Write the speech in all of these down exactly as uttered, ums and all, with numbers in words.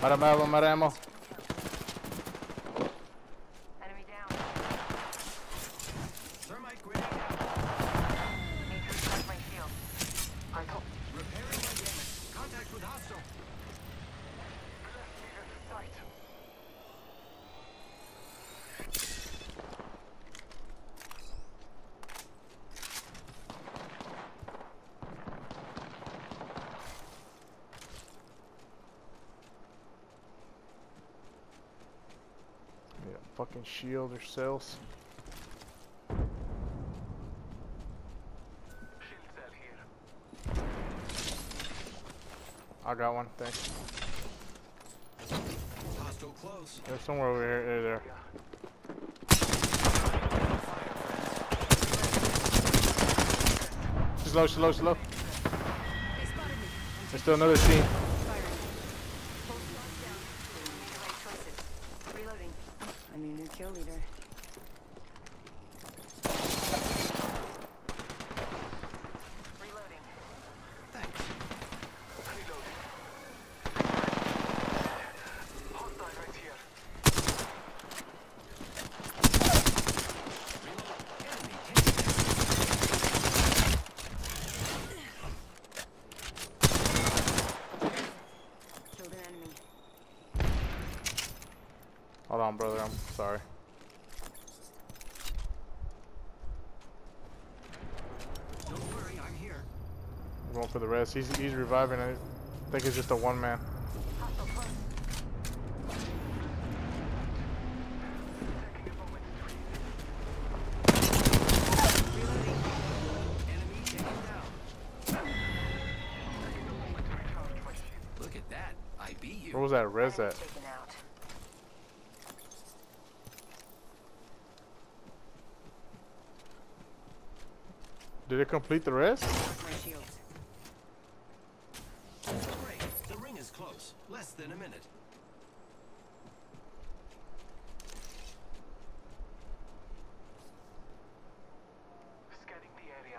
Out of ammo, I'm out of ammo. Enemy down. Thermite grenade out. Need to recharge my shield. On top. Repairing my damage. Contact with hostile. Sight. Yeah, fucking shield yourselves. Shield cell here. I got one, thanks. Hostile close. There's somewhere over here. There, there. She's low, she's low, she's low. They spotted me. There's still another team. Firing. Both locked down. Make the right choices. Reloading. I'm your new kill leader. Reloading. Thanks. Reloading. Hostile right here. Reload. Enemy taken. Killed an enemy. Hold on, brother. I'm sorry. Don't worry, I'm here. I'm going for the rest. He's he's reviving. I think it's just a one man. Hostile close. Taking a moment to Reloading. Enemy taken down. Taking a moment to recharge my shield. Look at that. I beat you. Where was that res Enemy at? taken out. Did it complete the rest? My shields. Great. The ring is close. Less than a minute. Scanning the area.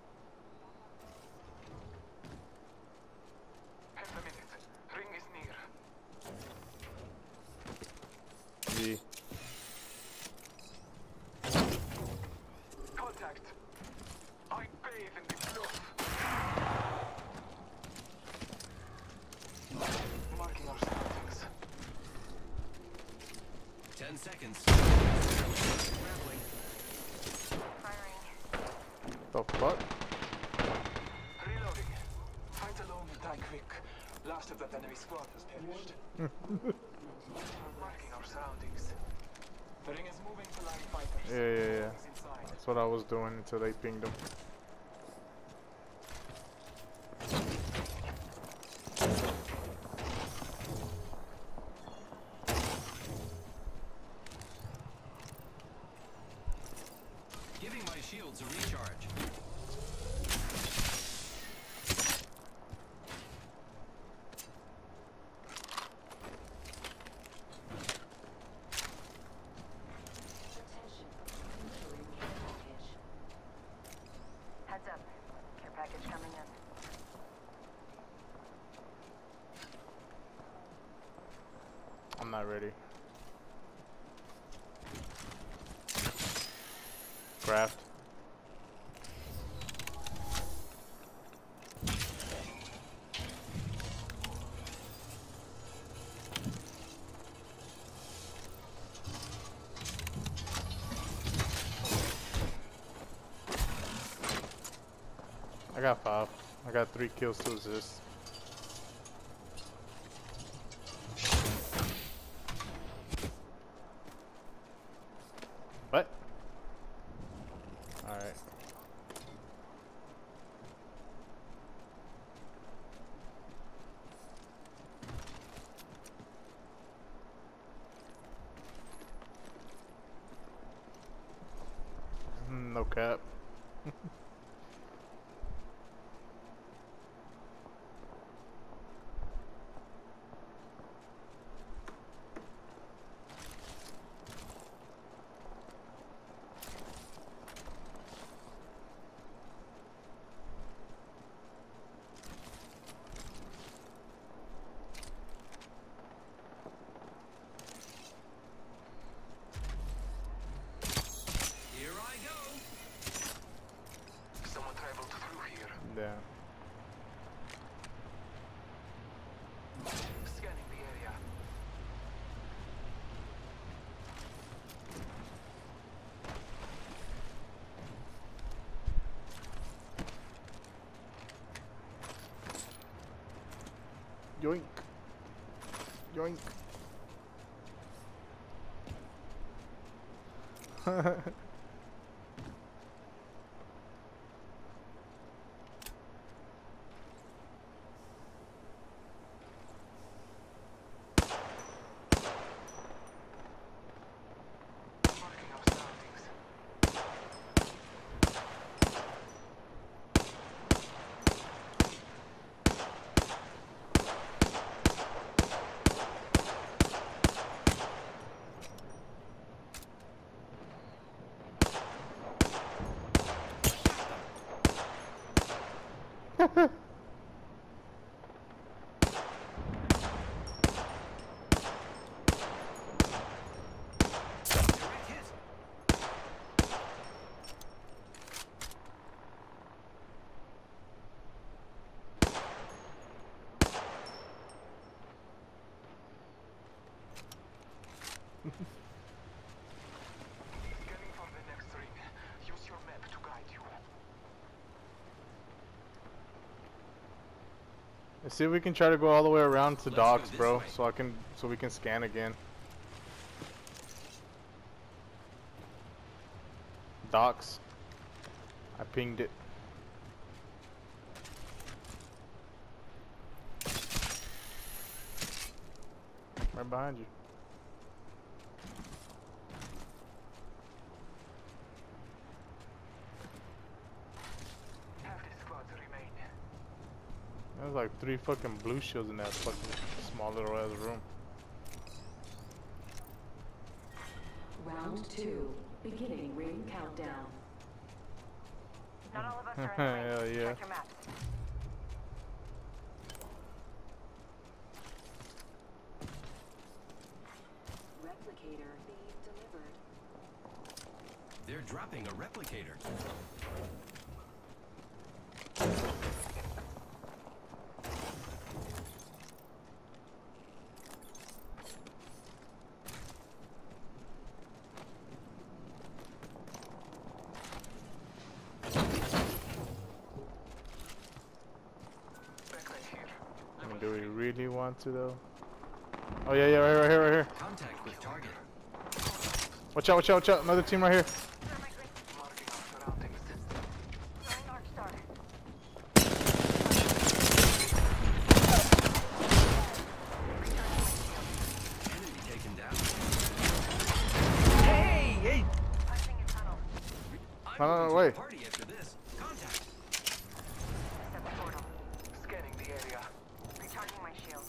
Half a minute. Ring is near. G. Contact. I bathe in the blood. Marking our surroundings. Ten seconds. Grappling. Firing. The fuck? Reloading. Fight alone and die quick. Last of that enemy squad was perished. Marking our surroundings. The ring is moving to line fighters. Yeah, yeah, yeah. Is inside. That's what I was doing until they pinged him. Giving my shields a recharge. Attention. Delivering care package. Heads up. Care package coming in. I'm not ready. Craft. I got five. I got three kills to assist. What? Alright. Mm, no cap. Damn. Scanning the area. Yoink. Yoink. Marking our surroundings. Direct hit. Scanning for the next ring. Use your map to guide you. Let's see if we can try to go all the way around to Let's docks, go this bro, way. so I can so we can scan again. Docks. I pinged it. Right behind you. Half the squads remain. There's like three fucking blue shields in that fucking small little ass room. Round two. Beginning ring countdown. Not all of us are in the Hell ring. yeah. Check your maps. Replicator being delivered. They're dropping a replicator. Back right here. I mean, do we really want to though? Oh yeah, yeah, right, here, right here, right here. Contact with target. Watch out, watch out, watch out! Another team right here. Thermite grid. Marking our surroundings. Throwing arc star. Enemy taken down. Hey, hey! Punching a tunnel. I'm No, no, going no, to wait. the party after this. Contact. Step the portal. Scanning the area. Recharging my shield.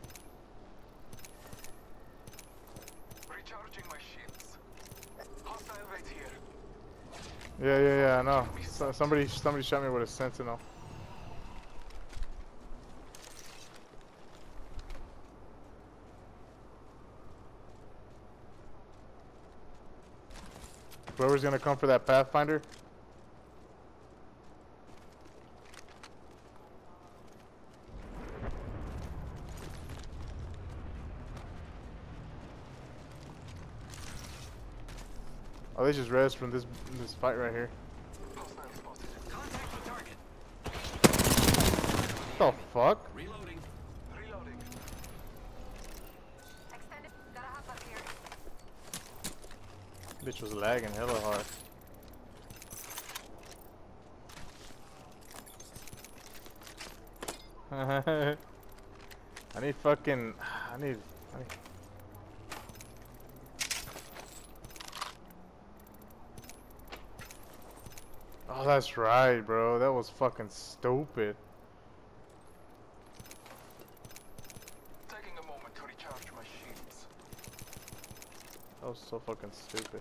Recharging my shields. Hostile right here. Yeah, yeah, yeah. I know. So, somebody, somebody shot me with a sentinel. Whoever's gonna come for that Pathfinder. Oh, they just res from this this fight right here. Hostile spotted. Contact with target. What the fuck? Reloading. Reloading. Extended. Gotta hop up here. Bitch was lagging hella hard. I need fucking. I need. I need. Oh, that's right, bro. That was fucking stupid. Taking a moment to recharge my shields. That was so fucking stupid.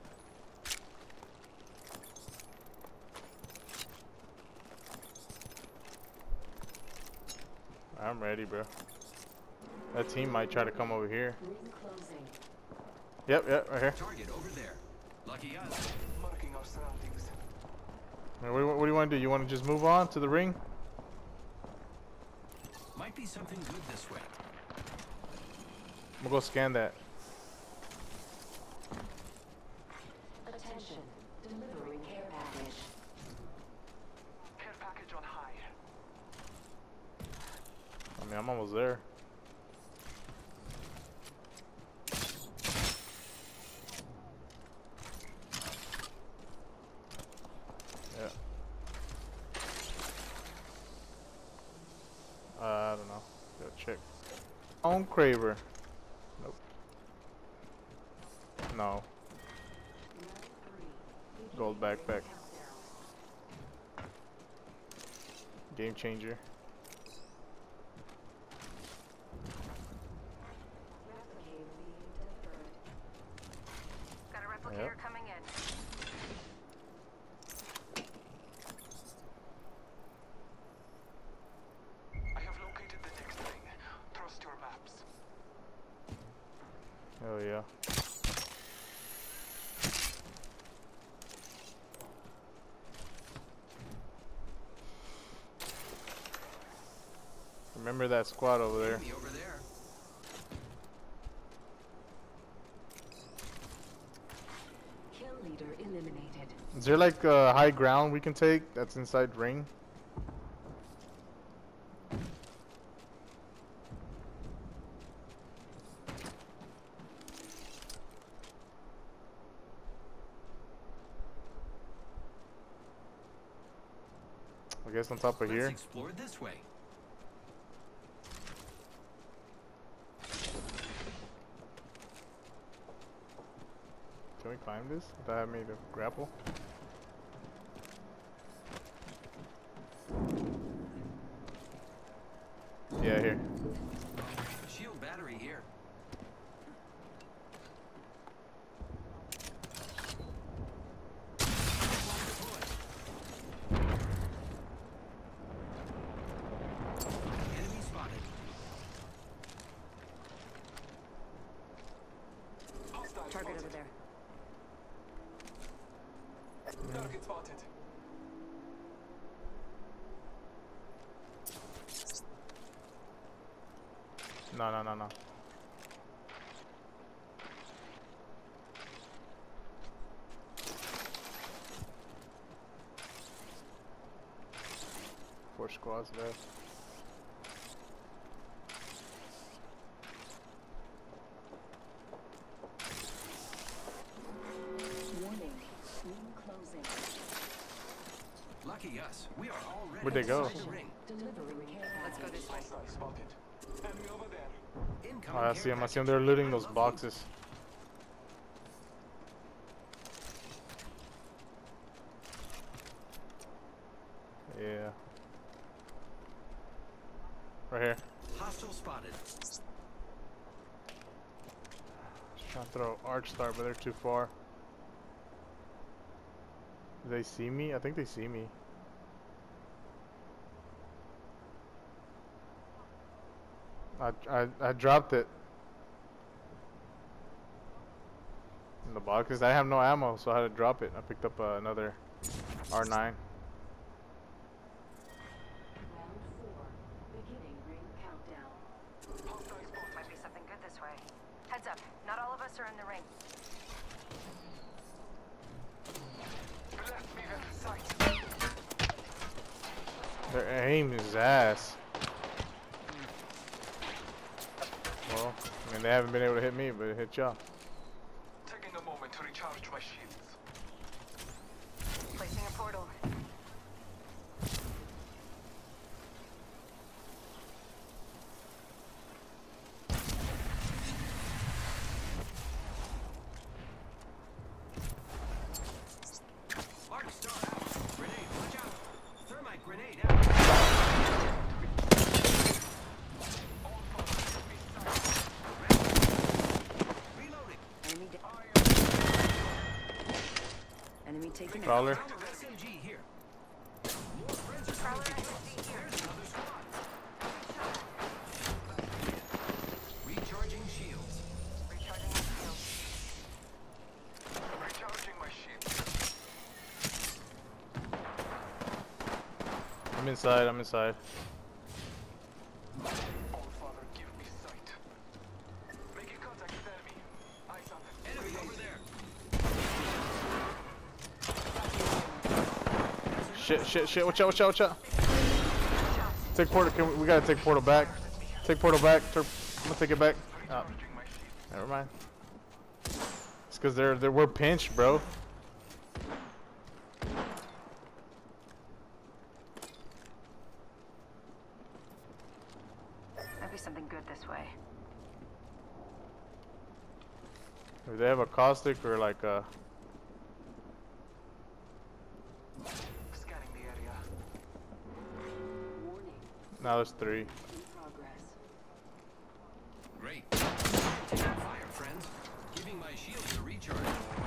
I'm ready, bro. That team might try to come over here. Ring closing. Yep, yep, right here. Target over there. Lucky us. Marking our surroundings. I mean, what, what do you want to do? You want to just move on to the ring? Might be something good this way. I'm gonna go scan that. Attention. Delivering care package. Care package on high. I mean, I'm almost there. Yeah. Uh, I don't know. Gotta check. On Craver. Nope. No. Round three. Beginning Gold ring backpack. countdown. Game changer. Replicator being delivered. Got a replicator Yep. coming in. I have located the next ring. Trust your maps. Oh yeah. Remember that squad over there. Enemy over there. Kill leader eliminated. Is there like uh, high ground we can take that's inside ring? I guess on top of Let's here. explore this way. Can we climb this? Does that have me to grapple? Yeah, here. Shield battery here. Enemy spotted. Hostile Target over spotted. there. Target spotted. No, no, no, no. Four squads left. Warning. Ring closing. Lucky us. We are already Where'd they go? inside the ring. Delivering care Let's go package. this way. Hostile spotted. Enemy over there. Incoming Oh, I care see them. I see them. package. They're looting I those love boxes. Yeah. Right here. you. Hostile spotted. Just trying to throw Arch Star, but they're too far. Do they see me? I think they see me. I, I, I dropped it. In the boxes. I have no ammo, so I had to drop it. I picked up uh, another R nine. Round four. Beginning ring countdown. Hostile spotted. Might be something good this way. Heads up. Not all of us are in the ring. Bless me with sight. Their aim is ass. Well, I mean, they haven't been able to hit me, but it hit y'all. Taking a moment to recharge my shields. Placing a portal. Arc star out. Grenade, watch out. Thermite grenade out. Reloading. Enemy da- Enemy taken out. Crawler. Round of S M G here. Friends are Prowler coming to S M G kill. here. There's another squad. Recharging shields. Recharging my shield. Recharging my shields. I'm inside, I'm inside. All Father, give me sight. Making contact with enemy. Eyes on them. Enemy over there. Shit, shit, shit. Watch out, watch out, watch out. Take portal. Can we, we gotta take portal back. Take portal back. Tur I'm gonna take it back. Oh, Recharging my shield. never mind. It's because they're, they're we're pinched, bro. Might be something good this way. Do they have a caustic or like a? Scanning the area. Warning. No, there's three. In progress. Great. Taking fire, friends. Giving my shields a recharge.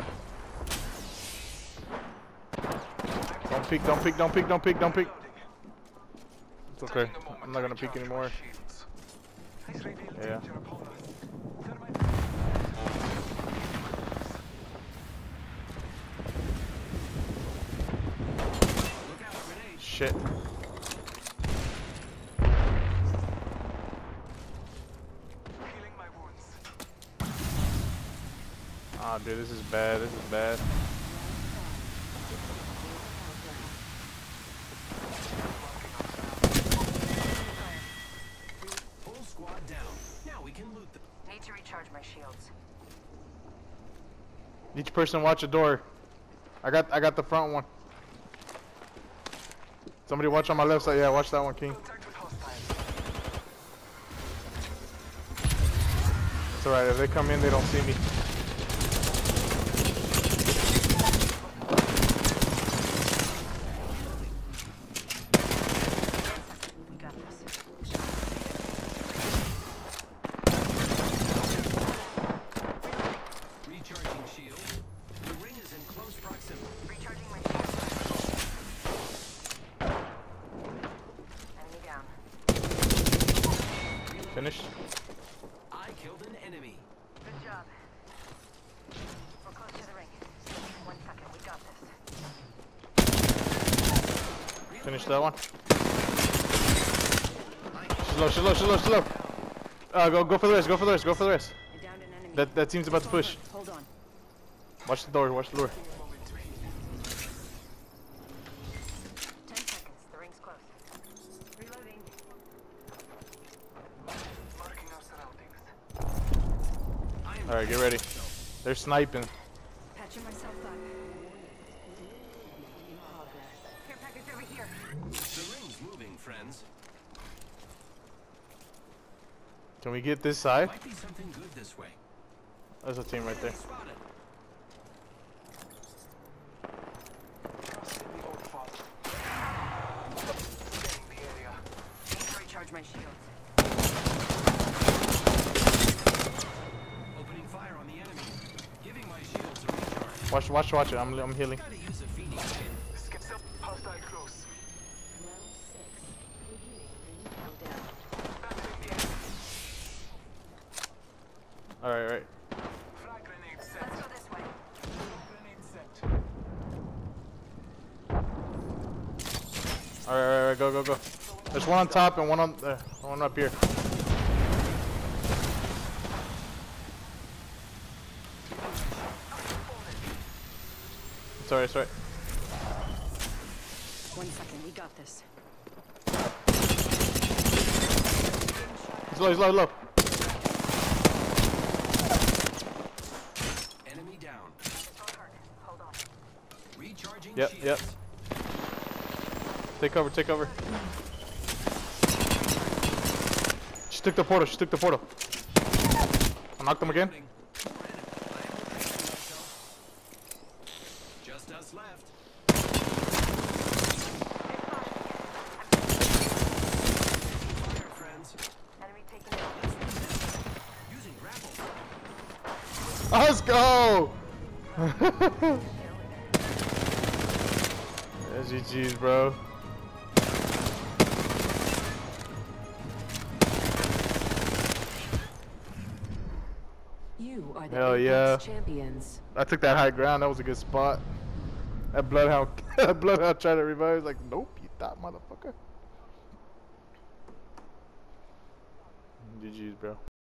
Don't peek, don't peek, don't peek, don't peek, don't peek. Loading. It's okay. Taking a moment I'm not to gonna peek recharge my anymore. shields. Eyes reveal Yeah. danger upon us. Thermite. Look out, grenade. Shit. Healing my wounds. Ah, dude, this is bad. This is bad. Full squad down. Now we can loot them. Need to recharge my shields. Each person watch a door. I got I got the front one. Somebody watch on my left side. Yeah, watch that one, King. Contact with hostiles. It's alright. If they come in, they don't see me. We got this. Recharging shield. The ring is in close proximity. Recharging my shields. Enemy down. Finished. I killed an enemy. Good job. We're close to the ring. One second, we got this. Finish that one. She's low. She's low. She's low. She's low. Uh, go go for the rest. Go for the rest. Go for the rest. You're down an enemy. That that team's about to push. Hold on. Watch the door. Watch the door. Moment to heal. Ten seconds. The ring's close. Reloading. Marking our surroundings. I am All right, get ready. They're sniping. Patching myself up. Care package over here. The ring's moving, friends. Can we get this side? Might be something good this way. There's a team right there. Spotted. Trust in the old Father. Scanning the area. Need to recharge my shields. Opening fire on the enemy. Giving my shields a recharge. Watch watch watch it. I'm I'm healing. Gotta use a feeding kit. Skip up. Hostile close. Round six. Beginning ring countdown. Battling the enemy. All right, all right. Frag grenade set. Let's go this way. Grenade set. All right, all right, all right. Go go go. There's one on top and one on there. One up here. Sorry, sorry. One second, we got this. He's low. He's low. Low. Enemy down. Hold on. Recharging Yep, shields. yep. Take cover. Take cover. She took the portal. She took the portal. I knocked him again. Loading. Granted, I am protecting myself. Just us left. Fire, friends. Enemy taking it. Using grapple. Let's go. Yeah, G G's, bro. You are the Hell Apex yeah. champions. I took that high ground. That was a good spot. That bloodhound, that bloodhound tried to revive. Like, nope, you thought, motherfucker. G G's, bro.